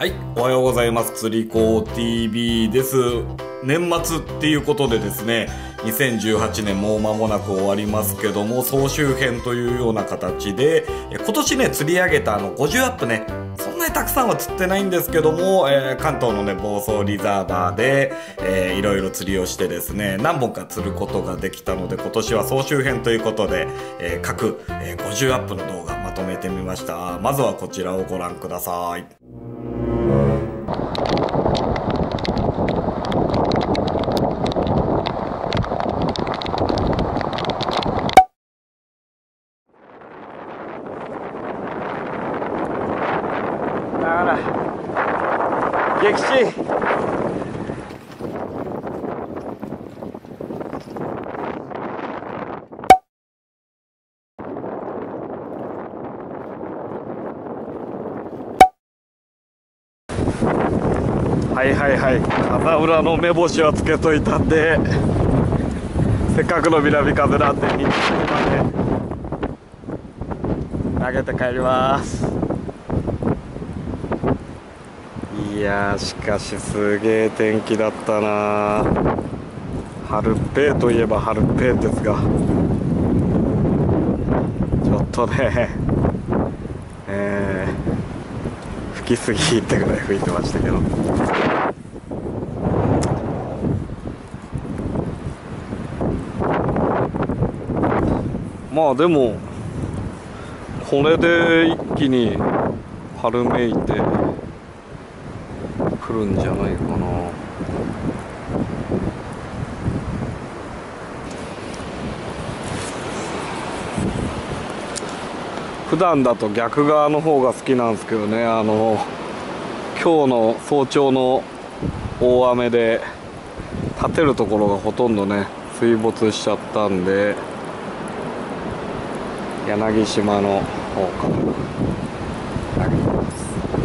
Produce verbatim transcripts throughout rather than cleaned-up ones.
はい、おはようございます。釣り子 ティービー です。年末っていうことでですね、にせんじゅうはちねんもう間もなく終わりますけども、総集編というような形で、今年ね、釣り上げたあのごじゅうアップね、そんなにたくさんは釣ってないんですけども、えー、関東のね、房総リザーバーで、えー、いろいろ釣りをしてですね、何本か釣ることができたので、今年は総集編ということで、えー、各、えー、ごじゅうアップの動画まとめてみました。まずはこちらをご覧ください。あら、激震。はいはいはい、風裏の目星はつけといたんで、せっかくの南風なんで日中まで投げて帰ります。いやー、しかしすげえ天気だったな。春っぺーといえば春っぺーですが、ちょっとね、えー、吹きすぎってぐらい吹いてましたけど。まあでもこれで一気に春めいてくるんじゃないかな。普段だと逆側の方が好きなんですけどね、あの今日の早朝の大雨で立てるところがほとんどね水没しちゃったんで、柳島の方から投げてます。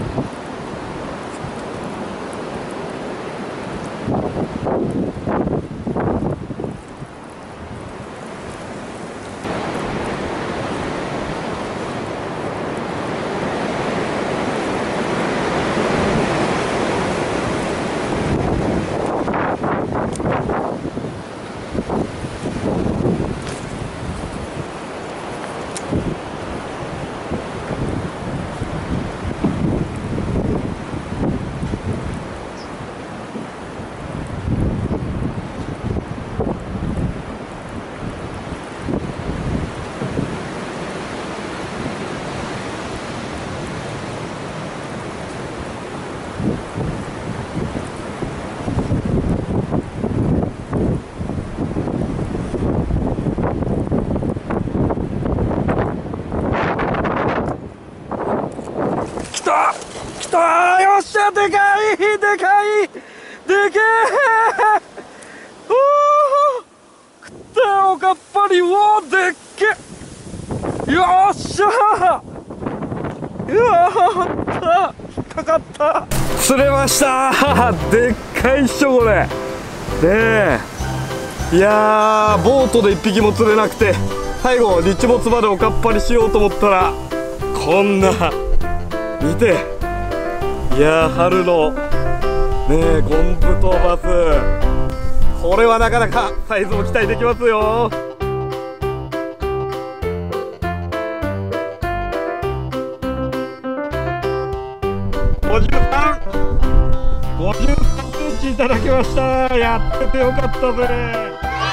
来た来たー、よっしゃ、でかいでかいでけえ、おー、食ったよ、おかっぱり。うおー、でっけ、よっしゃー、うわー、引っかかった。釣れましたー、でっかいっしょこれ。で、いやー、ボートでいっぴきも釣れなくて、最後日没までおかっぱりしようと思ったらこんな、見て、いやー、春のねえゴンブトバス、これはなかなかサイズも期待できますよ。ごじゅうさん、ごじゅうさんセンチいただきました。やっててよかったぜ。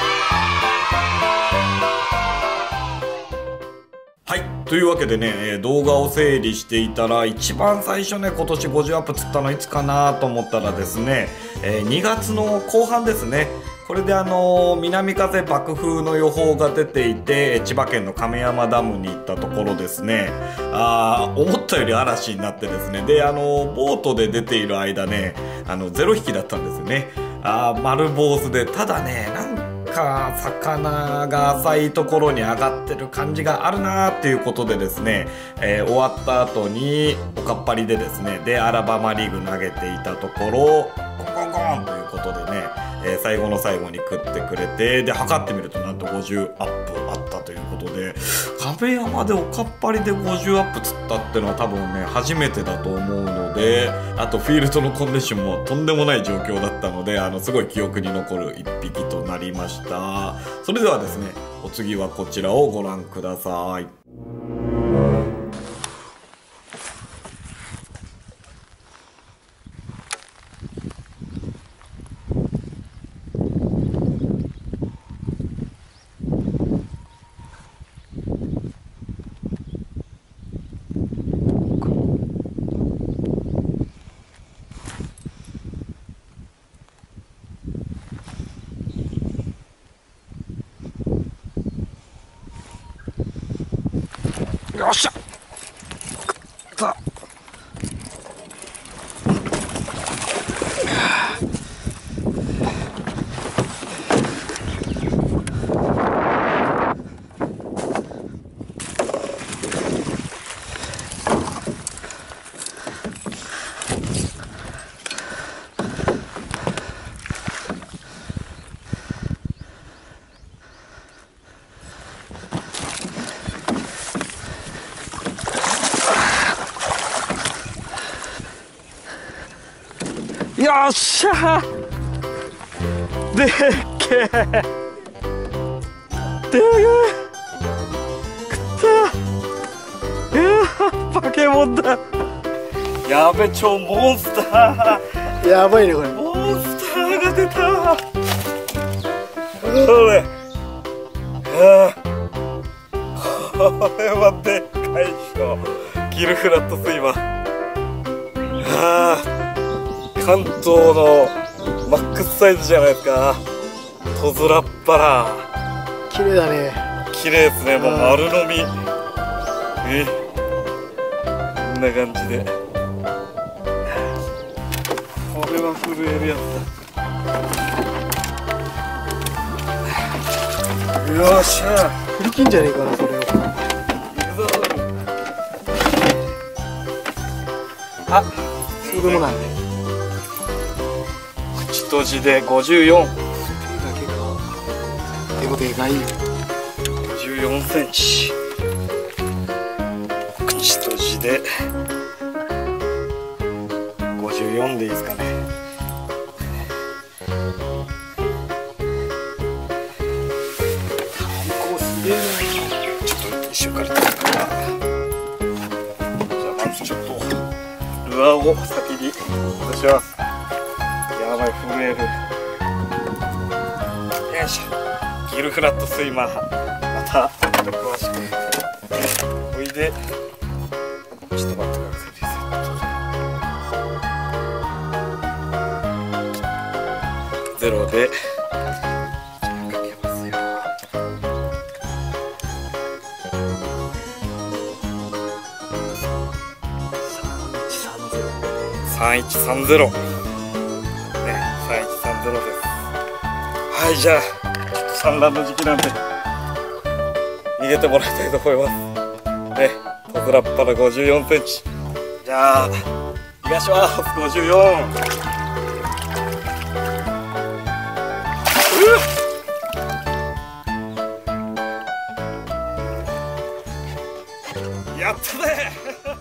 はい、というわけでね、動画を整理していたら、一番最初ね、今年ごじゅうアップ釣ったのいつかなと思ったらですね、にがつの後半ですね。これであの南風爆風の予報が出ていて、千葉県の亀山ダムに行ったところですね、あー、思ったより嵐になってですね、であのボートで出ている間ね、あのゼロ引きだったんですよね。あー、丸坊主で、ただね、なんか魚が浅いところに上がってる感じがあるなーっていうことでですね、えー、終わった後におかっぱりでですね、でアラバマリグ投げていたところ、コンコンコンということでね、えー、最後の最後に食ってくれて、で測ってみるとなんとごじゅうアップあったということで、亀山でおかっぱりでごじゅうアップ釣ったっていうのは多分ね初めてだと思うので、あとフィールドのコンディションもとんでもない状況だったので、あのすごい記憶に残るいっぴきとなりました。それではですね、お次はこちらをご覧ください。 よっしゃさあよっしゃでっけえでけえくったいや化け物だ。やべ超モンスターやばいねこれ。 モンスターが出た。これあこれはでっかいっしょ。ギルフラットスイマー。ああ関東のマックスサイズじゃないですか。トズラッパラ綺麗だね。 綺麗ですね。もう丸飲み。えこんな感じで、これは震えるやつだ。よっしゃ振り切んじゃねえかなそれを。 あそうでもないね。 口閉じでごじゅうよん。 手が結構手ごでかいよ。 ごじゅうよんセンチ。口閉じでごじゅうよんでいいですかね。 こうすげえな。 ちょっと一緒から取るから。じゃあまずちょっとルアーを先に外します。やばい震える。よいしょ。ギルフラットスイマーまた詳しくおいで。ちょっと待ってください。ゼロでかけますよ。さんいちさんゼロね、さんいちさんゼロです。はい、じゃあちょっと産卵の時期なんで逃げてもらいたいと思いますね。トズラッパラごじゅうよんセンチ。じゃあ逃がします。ごじゅうよん。やったね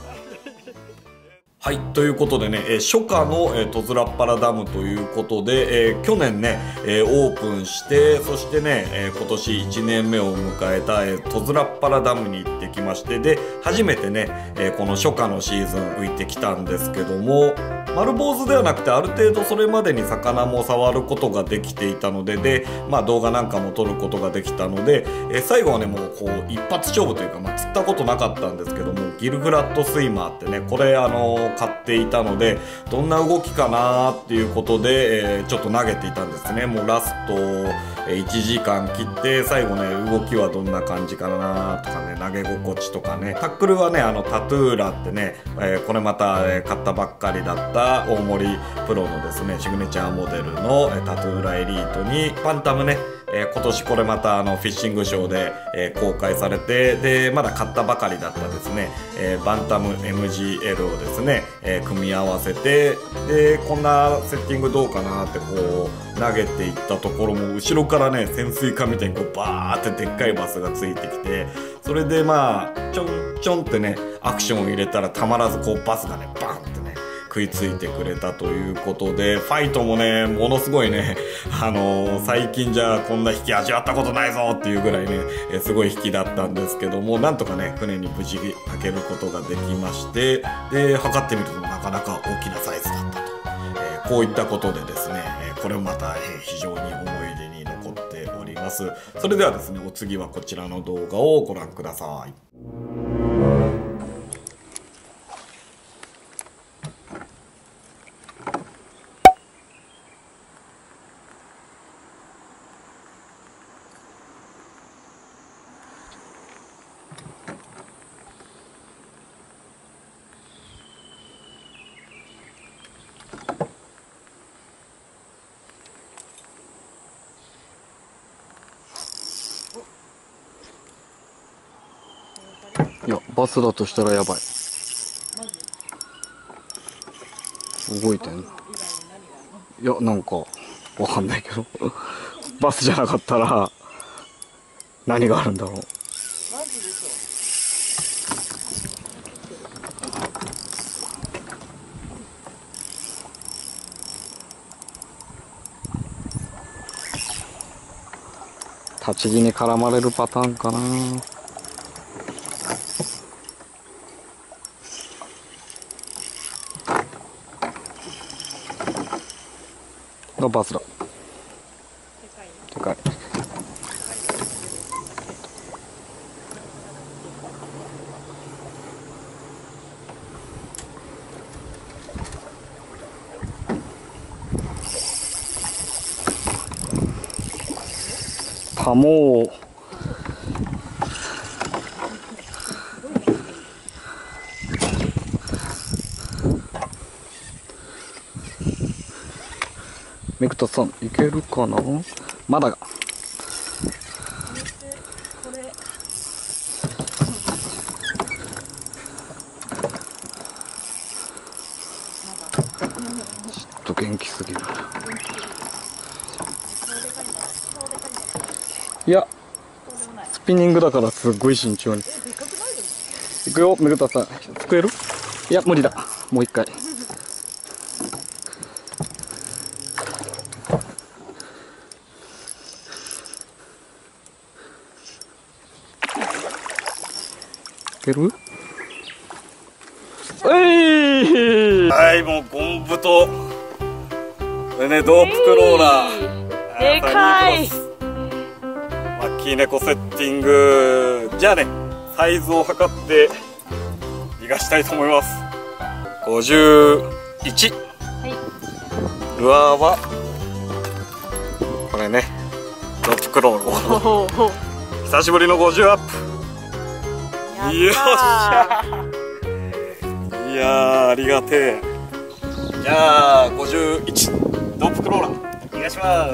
はい、ということでね、えー、初夏の、えー、トズラッパラダムということで、えー、去年ね、えー、オープンして、そしてね、えー、今年いちねんめを迎えた、えー、トズラッパラダムに行ってきまして、で、初めてね、えー、この初夏のシーズン浮いてきたんですけども、丸坊主ではなくてある程度それまでに魚も触ることができていたので、で、まあ動画なんかも撮ることができたので、えー、最後はね、もうこう一発勝負というか、まあ釣ったことなかったんですけども、ギルフラットスイマーってね、これあのー、買っていたので、どんな動きかなーっていうことで、えー、ちょっと投げていたんですね。もうラスト、えー、いちじかん切って、最後ね、動きはどんな感じかなーとかね、投げ心地とかね、タックルはね、あのタトゥーラってね、えー、これまた、えー、買ったばっかりだった大森プロのですねシグネチャーモデルの、えー、タトゥーラエリートにパンタムねえー、今年これまたあのフィッシングショーで、えー、公開されて、でまだ買ったばかりだったですね、えー、バンタム エムジーエル をですね、えー、組み合わせて、でこんなセッティングどうかなってこう投げていったところも、後ろからね潜水艦みたいにこうバーってでっかいバスがついてきて、それでまあちょんちょんってねアクションを入れたらたまらずこうバスがねバンってね食いついてくれたということで、ファイトもねものすごいね、あのー、最近じゃこんな引き味わったことないぞっていうぐらいね、えー、すごい引きだったんですけども、なんとかね船に無事開けることができまして、で測ってみるとなかなか大きなサイズだったと、えー、こういったことでですね、えー、これもまた、えー、非常に思い出に残っております。それではですね、お次はこちらの動画をご覧ください。 いや、バスだとしたらやばい。動いてんの？いや、なんかわかんないけどバスじゃなかったら何があるんだろう。立ち木に絡まれるパターンかな。がバスだ。でかい。カモー。めぐたさんいけるかな。まだがちょっと元気すぎる。いやスピニングだからすっごい慎重にいくよ。めぐたさんすくえる？いや無理だ。もう一回。いける？はい、もうゴンブとこれね、ドープクローラーでかいマッキーネコセッティング。じゃあね、サイズを測って逃がしたいと思います。ごじゅういち、 はい、 ルアーはこれね、ドープクローラー久しぶりのごじゅうアップ。よっしゃー。いやーありがてえ。じゃあごじゅういちドープクローラーお願いします。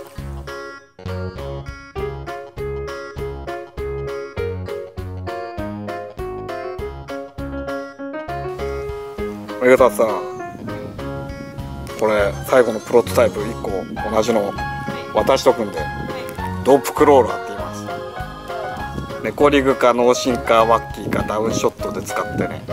めぐたさん、これ最後のプロトタイプいっこ同じの私と組んでドープクローラーって言います。ネコリグかノーシンかワッキーかダウンショットで使ってね。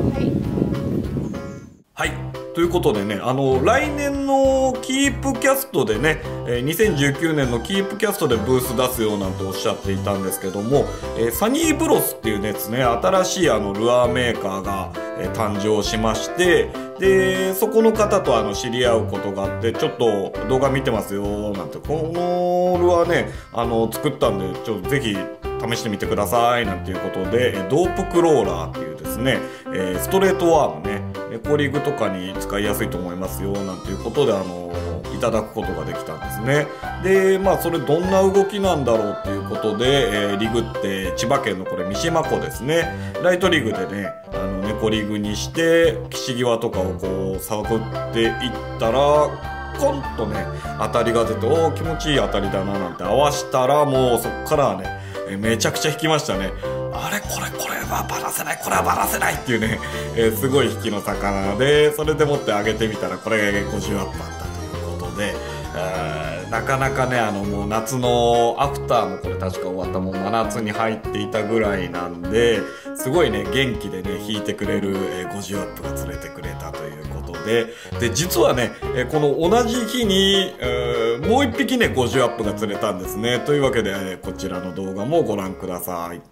はい、ということでね、あの来年のキープキャストでね、えー、にせんじゅうきゅうねんのキープキャストでブース出すよなんておっしゃっていたんですけども、えー、サニーブロスっていうですね、新しいあのルアーメーカーが、えー、誕生しまして、でそこの方とあの知り合うことがあって、ちょっと動画見てますよなんて、このルアーねあの作ったんでちょっとぜひ試してみてくださいなんていうことで、ドープクローラーっていうですね、えー、ストレートワームね、ネコリグとかに使いやすいと思いますよなんていうことであのいただくことができたんですね。でまあそれどんな動きなんだろうっていうことで、えー、リグって千葉県のこれ三島湖ですね、ライトリグでねあのネコリグにして岸際とかをこう探っていったら、 コンとね当たりが出て、おー気持ちいい当たりだななんて合わしたら、もうそっからはねえめちゃくちゃ引きましたね。あれこれこれはバラせない、これはバラせないっていうね、えー、すごい引きの魚で、それでもって上げてみたらこれがごじゅうアップあったということで、えー、なかなかねあのもう夏のアフターもこれ確か終わった、もう真夏に入っていたぐらいなんで、すごいね元気でね引いてくれる、えー、ごじゅうアップが釣れてくれたということで、で実はね、えー、この同じ日に、えー、もう一匹ねごじゅうアップが釣れたんですね。というわけで、えー、こちらの動画もご覧ください。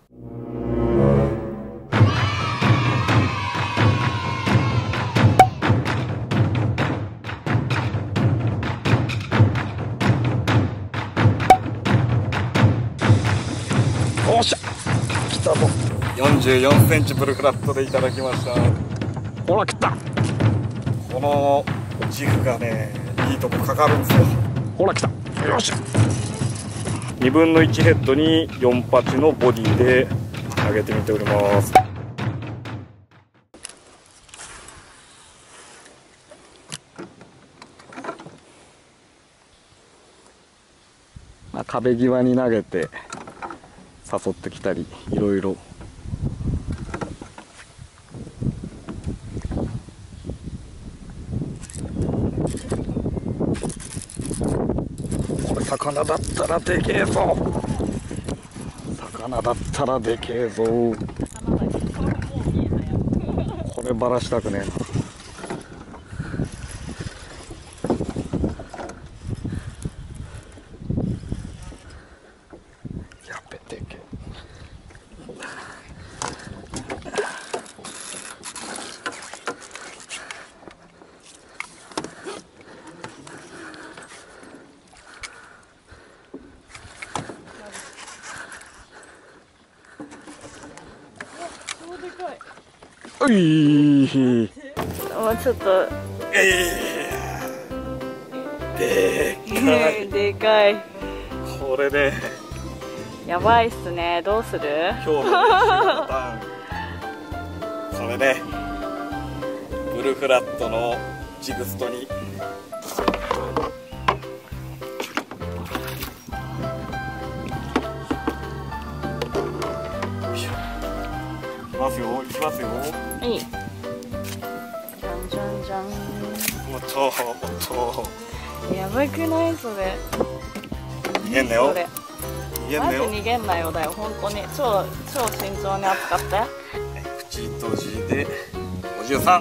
おっしゃ来たぞ。 よんじゅうよんセンチブルフラットでいただきました。 ほら来た。 このジグがねいいとこかかるんですよ。 ほら来た。よっしゃ。にぶんのいちヘッドによんパチのボディで上げてみております。まあ、壁際に投げて誘ってきたりいろいろ。これ魚だったらでけえぞ。魚だったらでけえぞ。これバラしたくねえな。やべでけえ。ういー、 もうちょっとえー、でかい。 でかい。 これねやばいっすね。どうする？ 今日の練習パターンこれねブルフラットのジグストにいきますよ、いきますよ。 いい。じゃんじゃんじゃん。 もっともっとやばくないそれ？ 逃げんなよ、 それ。 逃げんなよ。 マジ逃げんなよだよ本当に。超超慎重に扱って。 口閉じでごじゅうさん、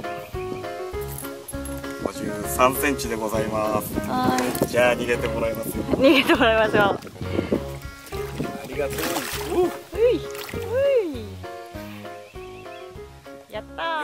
ごじゅうさんセンチでございます。 はじゃあ逃げてもらいますよ。 い。逃げてもらいましょう。 ありがとう。 うい。うい。やったー。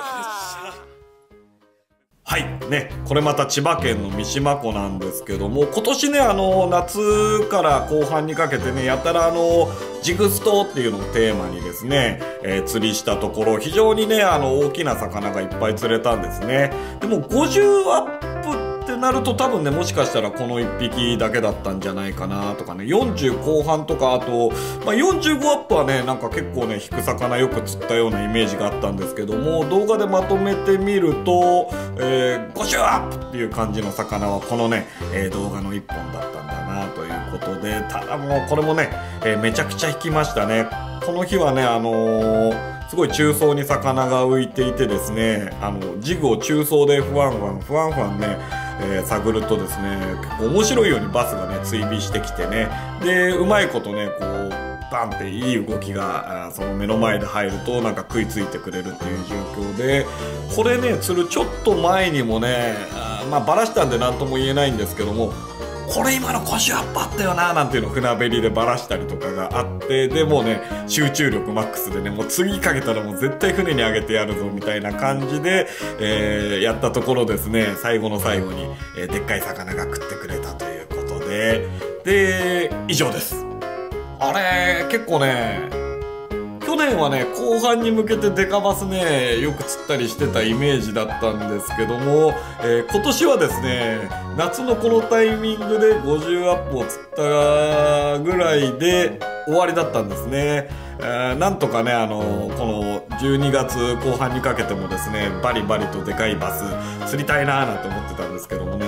はいね、これまた千葉県の三島湖なんですけども、今年ねあの夏から後半にかけてねやたらあのジグストっていうのをテーマにですね、えー、釣りしたところ非常にねあの大きな魚がいっぱい釣れたんですね。でもごじゅうアップってなると多分ねもしかしたらこのいっぴきだけだったんじゃないかなとかね、よんじゅう後半とかあと、まあ、よんじゅうごアップはねなんか結構ね引く魚よく釣ったようなイメージがあったんですけども、動画でまとめてみると、えー、ごじゅうアップっていう感じの魚はこのね、えー、動画のいっぽんだったんだなということで、ただもうこれもね、えー、めちゃくちゃ引きましたね。この日はねあのーすごい中層に魚が浮いていてですね、あのジグを中層でふわんふわんふわんふわんね、えー、探るとですね結構面白いようにバスがね追尾してきてね、でうまいことねこうバンっていい動きがあその目の前で入るとなんか食いついてくれるっていう状況で、これね釣るちょっと前にもねあまあバラしたんで何とも言えないんですけども、これ今のごじゅうアップあったよななんていうのを船べりでバラしたりとかがあって、でもうね集中力マックスでねもう次かけたらもう絶対船にあげてやるぞみたいな感じで、えー、やったところですね最後の最後に、えー、でっかい魚が食ってくれたということで、で以上です。あれ結構ね去年はね後半に向けてデカバスねよく釣ったりしてたイメージだったんですけども、えー、今年はですね夏のこのタイミングでごじゅうアップを釣ったぐらいで終わりだったんですね。えー、なんとかねあのこのじゅうにがつこう半にかけてもですねバリバリとでかいバス釣りたいなーなんて思ってたんですけどもね、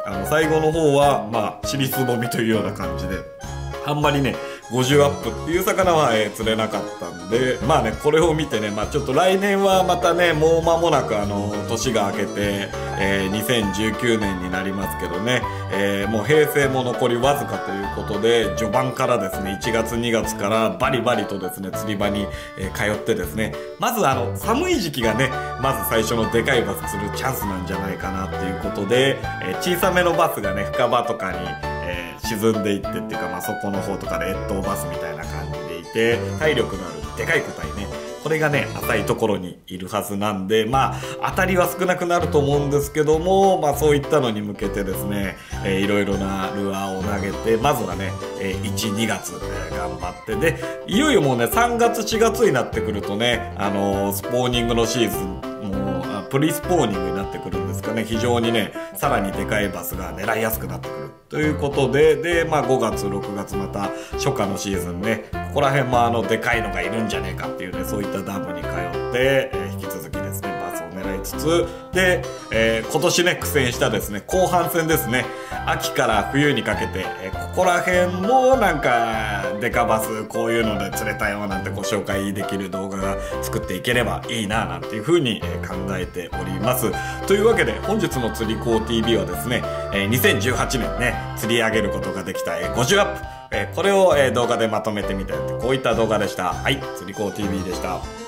あの最後の方はまあ尻すぼみというような感じで、あんまりねごじゅうアップっていう魚は、えー、釣れなかったんで、まあねこれを見てね、まあちょっと来年はまたねもう間もなくあの年が明けて、えー、にせんじゅうきゅうねんになりますけどね、えー、もう平成も残りわずかということで、序盤からですねいちがつにがつからバリバリとですね釣り場に、えー、通ってですね、まずあの寒い時期がねまず最初のでかいバス釣るチャンスなんじゃないかなっていうことで、えー、小さめのバスがね深場とかにえー、沈んでいってっていうか、まあ、底の方とかで越冬バスみたいな感じでいて、体力のあるでかい個体ね、これがね浅いところにいるはずなんで、まあ当たりは少なくなると思うんですけども、まあそういったのに向けてですね、えー、いろいろなルアーを投げて、まずはね、えー、いち、にがつ、えー、頑張って、でいよいよもうねさんがつしがつになってくるとね、あのー、スポーニングのシーズンもうプリスポーニングになってくるんですかね、非常にねさらにでかいバスが狙いやすくなってくるということで、でまあごがつろくがつまた初夏のシーズンね、ここら辺もあのでかいのがいるんじゃねえかっていうね、そういったダムに通って、えー、引き続きですねバスを狙いつつで、えー、今年ね苦戦したですね後半戦ですね、秋から冬にかけて、えー、ここら辺もなんかデカバスこういうので釣れたよなんてご紹介できる動画が作っていければいいななんていう風に考えております。というわけで本日の釣り子 ティービー はですね、えー、にせんじゅうはちねんね釣り上げることができた、えー、ごじゅうアップ、えー、これを、えー、動画でまとめてみたいってこういった動画でした。はい、釣り子 ティービー でした。